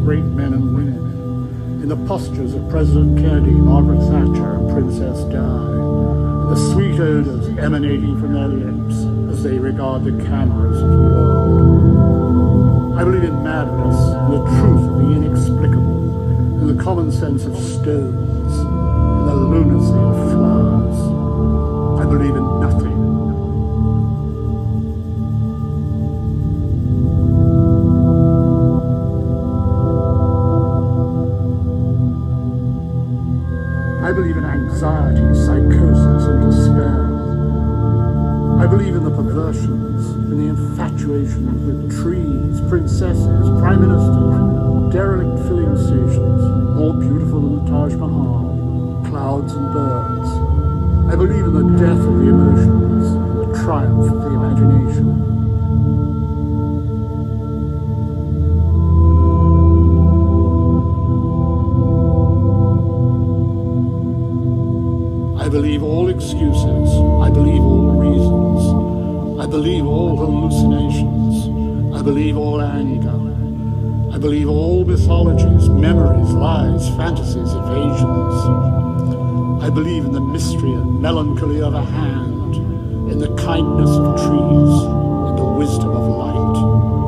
great men and women, in the postures of President Kennedy, Margaret Thatcher, and Princess Di, and the sweet odors emanating from their lips as they regard the cameras of the world. I believe in madness and the truth of the inexplicable, and the common sense of stones, and the lunacy of flowers. I believe in nothing. I believe in anxiety, psychosis, and despair. I believe in the perversions, in the infatuations with trees, princesses, prime ministers, derelict filling stations, more beautiful than the Taj Mahal, clouds and birds. I believe in the death of the emotions, and the triumph of the imagination. I believe all excuses, I believe all reasons, I believe all hallucinations, I believe all anger, I believe all mythologies, memories, lies, fantasies, evasions. I believe in the mystery and melancholy of a hand, in the kindness of trees, in the wisdom of light.